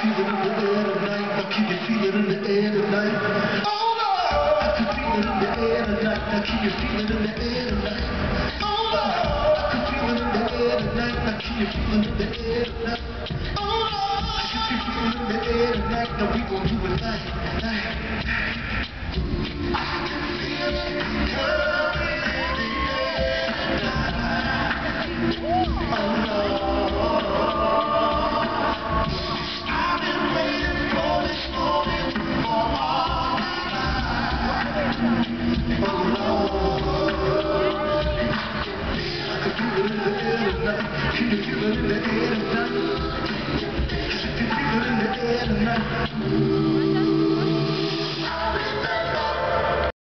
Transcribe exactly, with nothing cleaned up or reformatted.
feel it in the air tonight. Now can you feel it in the air tonight? Oh Lord, I can feel it in the air tonight. Now can you feel it in the air tonight? Oh Lord, I can feel it in the air tonight. Now can you feel it in the air tonight? Oh Lord, I can feel it in the air tonight. Now we gon' do it like, like, I can feel it coming in the air tonight. Oh Lord, I've been waiting for this moment for all my life. Oh Lord, I can feel it in the air tonight. Can you feel it in the air tonight? Can you feel it in the air tonight?